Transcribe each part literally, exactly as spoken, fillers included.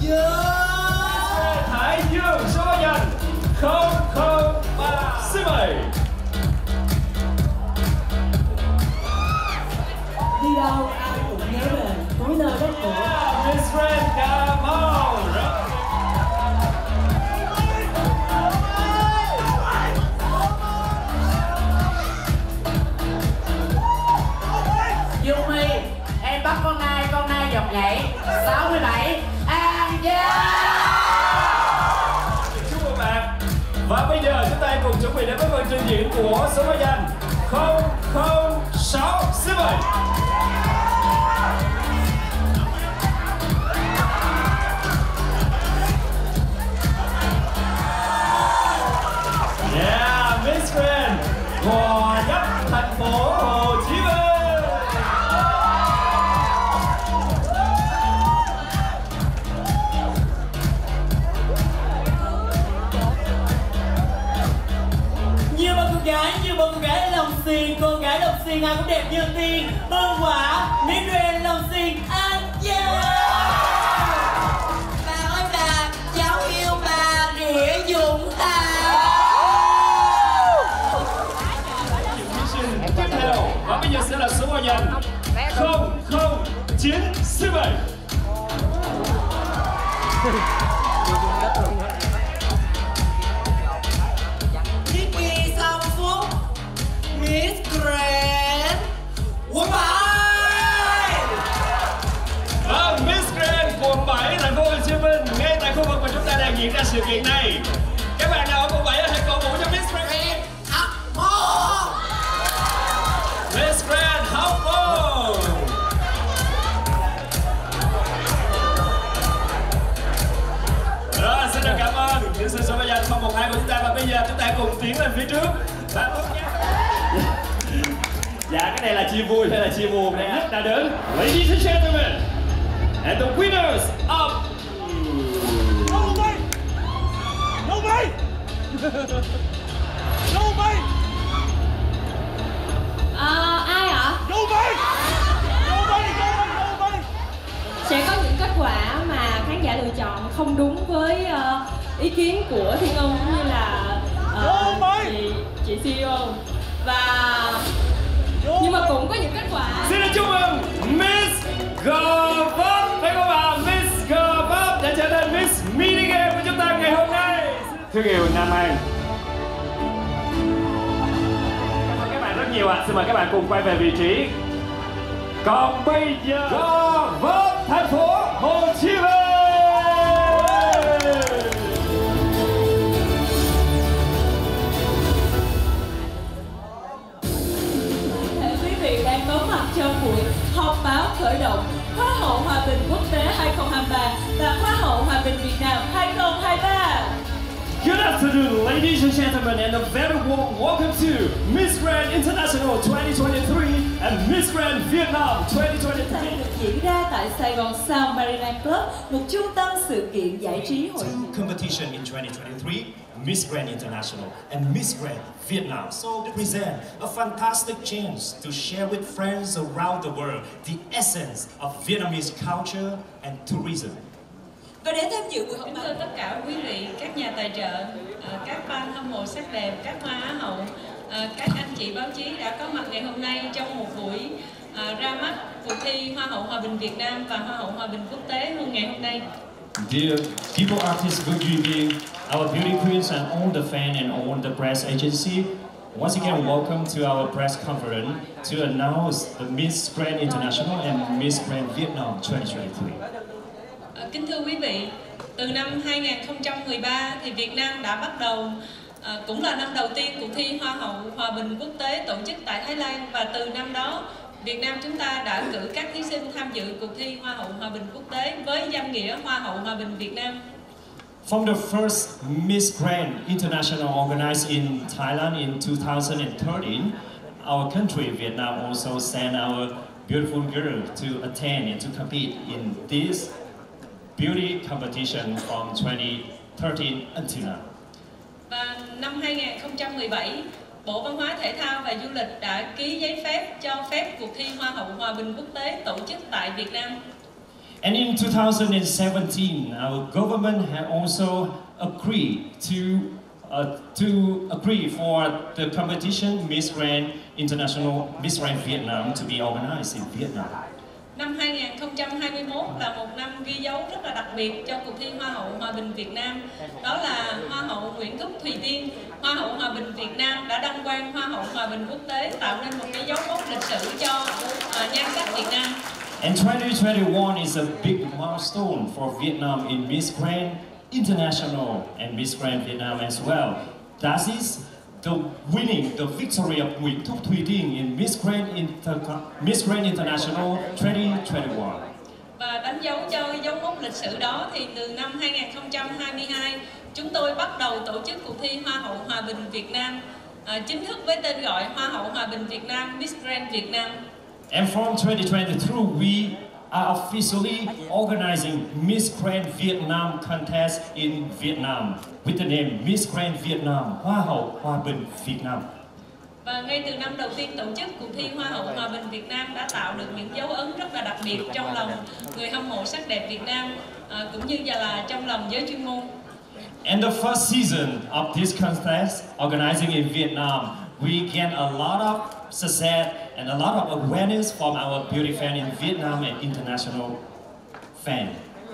Yeah. Hải Dương số giành không không ba sáu bảy. Đi đâu ai cũng nhớ về cuối nơi đất cũ. Miss Grand, come on. Yumi, em bắt con nai, con nai dọc nhảy sáu mươi bảy. And yeah! Chúc mừng bạn. Và bây giờ chúng ta cùng chuẩn bị đến với phần trình diễn của số báo danh không không sáu sáu bảy. Yeah, Miss Grand, Gò Vấp, thành phố Hồ Chí Minh. Nhiều bà cô gái, nhiều bà cô gái lòng xinh, cô gái lòng xinh ai cũng đẹp như tiên. Bông quả, Miss Grand lòng xinh, anh yeah! Bà ơi bà, cháu yêu bà Nghĩa Dũng Tà. Tiếp theo, và bây giờ sẽ là số báo danh không không chín sáu bảy. Vicky Song Phúc, Miss Grand quận bảy. Và Miss Grand quận bảy thành phố Hồ Chí Minh, ngay tại khu vực mà chúng ta đang diễn ra sự kiện này. Các bạn nào ở quận bảy hãy cổ vũ cho Miss Grand. Miss Grand Hóc Môn. Rồi, xin được cảm ơn những sự số báo danh không một hai của chúng ta, và bây giờ chúng ta cùng tiến lên phía trước. Và bước nhé. Dạ, cái này là chia vui hay là chia buồn đây ạ? Đã đến, ladies and gentlemen, and the winners of No way! No way! No way! À, ai ạ? No way! No way! No way! No way! Sẽ có những kết quả mà khán giả lựa chọn không đúng với uh, ý kiến của Thiên Ân cũng như là uh, chị, chị xê e ô. Và nhưng mà cũng có những kết quả. xin được chúc mừng Miss Gò Vấp, phải không ạ? Miss Gò Vấp đã trở thành Miss Mini Game của chúng ta ngày hôm nay. Thương yêu Nam An. Cảm ơn các bạn rất nhiều ạ. Xin mời các bạn cùng quay về vị trí. Còn bây giờ Gò Vấp, thành phố Hồ Chí Minh. Đang có mặt trong buổi họp báo khởi động Hoa hậu Hòa bình Quốc tế hai không hai ba và Hoa hậu Hòa bình Việt Nam hai không hai ba. Good afternoon, ladies and gentlemen, and a very warm welcome to Miss Grand International twenty twenty-three and Miss Grand Vietnam twenty twenty-three. Được diễn ra tại Sài Gòn Sound Marina Club, một trung tâm sự kiện giải trí hội Two competition in twenty twenty-three, Miss Grand International and Miss Grand Vietnam. So they present a fantastic chance to share with friends around the world the essence of Vietnamese culture and tourism. Và để tham dự buổi họp Kính báo, thưa tất cả quý vị, các nhà tài trợ, các fan hâm mộ sắc đẹp, các hoa á hậu, các anh chị báo chí đã có mặt ngày hôm nay trong một buổi ra mắt cuộc thi Hoa hậu Hòa bình Việt Nam và Hoa hậu Hòa bình Quốc tế hôm ngày hôm nay. Dear people artists Vu Duy, our beauty queens and all the fan and all the press agency, once again welcome to our press conference to announce the Miss Grand International and Miss Grand Vietnam twenty twenty-three. Kính thưa quý vị, từ năm hai không một ba thì Việt Nam đã bắt đầu, à, cũng là năm đầu tiên cuộc thi Hoa hậu Hòa bình Quốc tế tổ chức tại Thái Lan, và từ năm đó Việt Nam chúng ta đã cử các thí sinh tham dự cuộc thi Hoa hậu Hòa bình Quốc tế với danh nghĩa Hoa hậu Hòa bình Việt Nam. From the first Miss Grand International organized in Thailand in two thousand thirteen, our country, Vietnam, also sent our beautiful girl to attend and to compete in this beauty competition from twenty thirteen until now. Và năm hai không một bảy, Bộ Văn hóa Thể thao và Du lịch đã ký giấy phép cho phép cuộc thi Hoa hậu Hòa bình Quốc tế tổ chức tại Việt Nam. And in two thousand seventeen, our government had also agreed to uh, to agree for the competition Miss Grand International Miss Grand Vietnam to be organized in Vietnam. Năm hai không hai mốt là một năm ghi dấu rất là đặc biệt cho cuộc thi Hoa hậu Hòa bình Việt Nam. Đó là Hoa hậu Nguyễn Thúc Thùy Tiên, Hoa hậu Hòa bình Việt Nam đã đăng quang Hoa hậu Hòa bình quốc tế, tạo nên một cái dấu mốc lịch sử cho uh, nhan sắc Việt Nam. And twenty twenty-one is a big milestone for Vietnam in Miss Grand International and Miss Grand Vietnam as well. That is the winning, the victory of Nguyễn Thúc Thùy Tiên in Miss Grand, Inter Miss Grand International twenty twenty-one. Và đánh dấu cho dấu mốc lịch sử đó thì từ năm hai không hai hai chúng tôi bắt đầu tổ chức cuộc thi Hoa hậu Hòa bình Việt Nam, à, chính thức với tên gọi Hoa hậu Hòa bình Việt Nam Miss Grand Việt Nam. And from twenty twenty-two, we are officially organizing Miss Grand Vietnam contest in Vietnam with the name Miss Grand Vietnam, Hoa hậu Hòa bình Việt Nam. Và ngay từ năm đầu tiên tổ chức cuộc thi Hoa hậu Hòa bình Việt Nam đã tạo được những dấu ấn rất là đặc biệt trong lòng người hâm mộ sắc đẹp Việt Nam, à, cũng như là trong lòng giới chuyên môn. And the first season of this contest, organizing in Vietnam, we gained a lot of success and a lot of awareness from our beauty fan in Vietnam and international fan.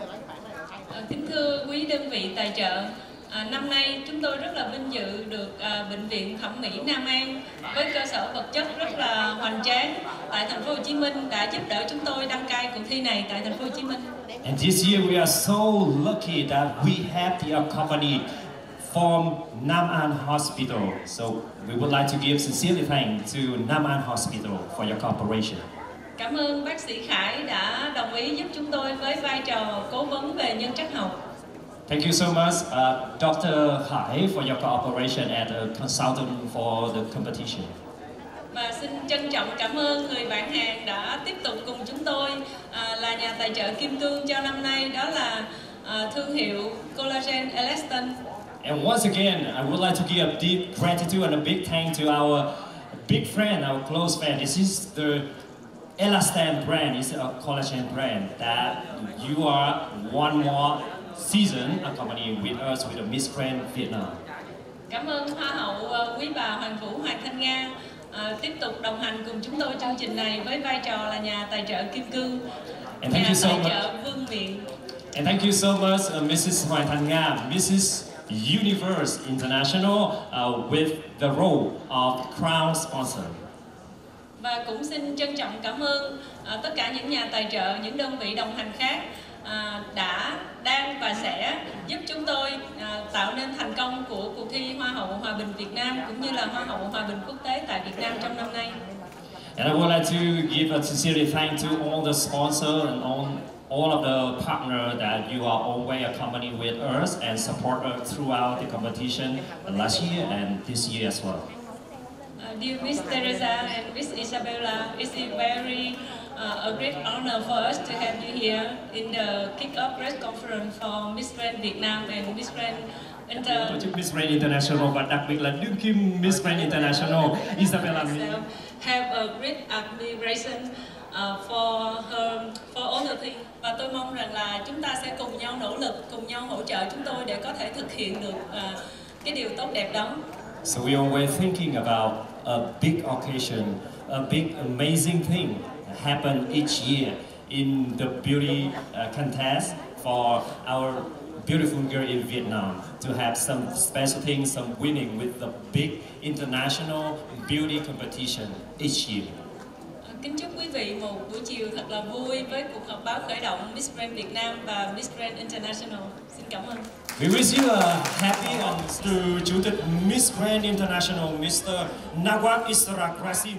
À, kính thưa quý đơn vị tài trợ, à, năm nay chúng tôi rất là vinh dự được à, Bệnh viện Thẩm mỹ Nam An với cơ sở vật chất rất là hoành tráng tại thành phố Hồ Chí Minh đã giúp đỡ chúng tôi đăng cai cuộc thi này tại thành phố Hồ Chí Minh. And this year we are so lucky that we have the company from Nam An Hospital. So we would like to give sincere thanks to Nam An Hospital for your cooperation. Cảm ơn bác sĩ Khải đã đồng ý giúp chúng tôi với vai trò cố vấn về nhân chất học. Thank you so much, uh, Doctor Hai, for your cooperation as a consultant for the competition. Và xin trân trọng cảm ơn người bạn hàng đã tiếp tục cùng chúng tôi à, là nhà tài trợ kim cương cho năm nay, đó là à, thương hiệu Collagen Elastin. And once again, I would like to give a deep gratitude and a big thank to our big friend, our close friend. This is the Elastin brand, it's a collagen brand that you are one more season accompanying with us with the Miss Grand Vietnam. Cảm ơn Hoa hậu uh, quý bà Hoàng Vũ Hoàng Thanh Nga uh, tiếp tục đồng hành cùng chúng tôi chương trình này với vai trò là nhà tài trợ kim cương, And nhà thank you so tài much. trợ vương miện. And thank you so much, uh, Missus Hoàng Thanh Nga, Missus Universe International, uh, with the role of crown sponsor. Và cũng xin trân trọng cảm ơn uh, tất cả những nhà tài trợ, những đơn vị đồng hành khác uh, đã, đang và sẽ giúp chúng tôi uh, tạo nên thành công của cuộc thi Hoa hậu Hòa bình Việt Nam cũng như là Hoa hậu Hòa bình quốc tế tại Việt Nam trong năm nay. And I would like to give a sincere thanks to all the sponsors and all, all of the partners that you are always accompanying with us and support us throughout the competition last year and this year as well. Uh, dear Miss Teresa and Miss Isabella, it's a very uh, a great honor for us to have you here in the kick-off press conference for Miss Grand Vietnam and Miss Grand Inter. Tổ chức Miss Grand International và đặc biệt là đương kim Miss Grand International Isabella Min. Have a great admiration uh, for her, for all the things. Và tôi mong rằng là chúng ta sẽ cùng nhau nỗ lực, cùng nhau hỗ trợ chúng tôi để có thể thực hiện được uh, cái điều tốt đẹp đó. So we always thinking about a big occasion, a big amazing thing happen each year in the beauty uh, contest for our beautiful girl in Vietnam to have some special things, some winning with the big international beauty competition each year. Kính chúc quý vị một buổi chiều thật là vui với cuộc họp báo khởi động Miss Grand Việt Nam và Miss Grand International. Xin cảm ơn. We wish you a happy and to Chủ tịch Miss Grand International, Mister Nawab Israk Rasim.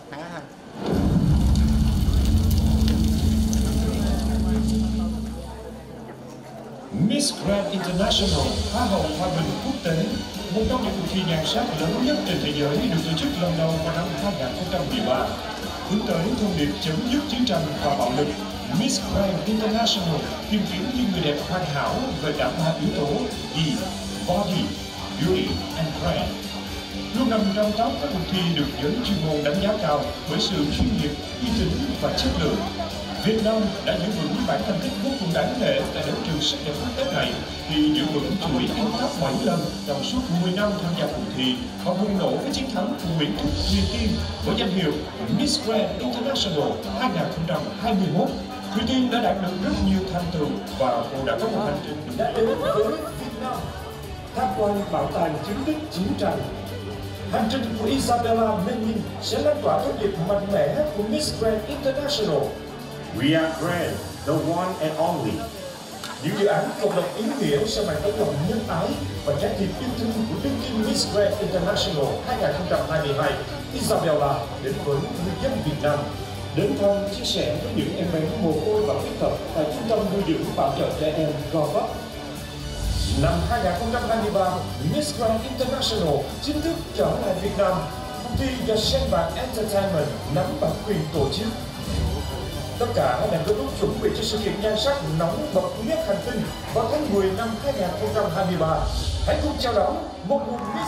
Miss Grand International, Hoa hậu Hòa bình quốc tế, một trong những cuộc thi nhan sắc lớn nhất trên thế giới được tổ chức lần đầu vào năm hai không một ba. Hướng tới thông điệp chấm dứt chiến tranh và bạo lực, Miss Grand International tìm kiếm những người đẹp hoàn hảo với cả ba yếu tố E, Body, Beauty and Brand. Luôn nằm trong top các cuộc thi được giới chuyên môn đánh giá cao bởi sự chuyên nghiệp, uy tín và chất lượng. Việt Nam đã giữ vững bản thành tích vô cùng đáng nể tại đấu trường sắc đẹp quốc tế này khi giữ vững chuỗi World Cup bảy lần trong suốt mười năm tham gia cuộc thi và bùng nổ với chiến thắng Nguyễn Thúc Thùy Tiên với danh hiệu Miss Grand International hai không hai mốt. Thùy Tiên đã đạt được rất nhiều thành tựu và cô đã có một hành trình đã đến với Việt Nam tham quan bảo tàng chứng tích chiến tranh. Hành trình của Isabella Menin sẽ lan tỏa thông điệp mạnh mẽ của Miss Grand International. We are grand, the one and only. Những dự án cộng đồng ý nghĩa sẽ mang tới lòng nhân ái và trái tim yêu thương của đương kim Miss Grand International hai không hai hai Isabella đến với người dân Việt Nam. Đến thăm chia sẻ với những em bé mồ côi và khuyết tật tại trung tâm nuôi dưỡng bảo trợ trẻ em Gò Vấp. Năm hai không hai ba, Miss Grand International chính thức trở lại Việt Nam. Cuộc thi do Sen Bạc Entertainment nắm bản quyền tổ chức. Tất cả đang có lúc chuẩn bị cho sự kiện nhan sắc nóng bậc nhất hành tinh vào tháng mười năm hai không hai ba. Hãy cùng chào đón một mùa Miss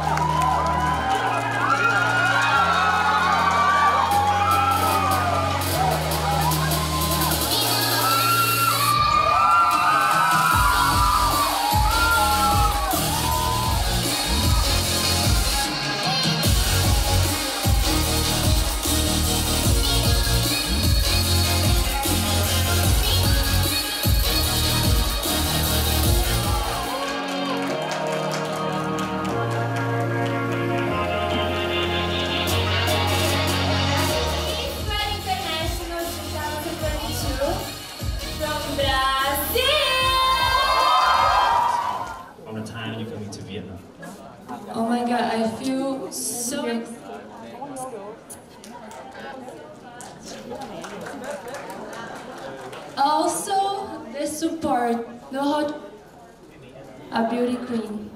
Oh my God, I feel so excited. Also, the support, know how a beauty queen.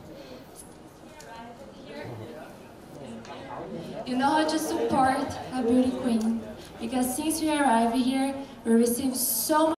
You know how to support a beauty queen. Because since we arrived here, we received so much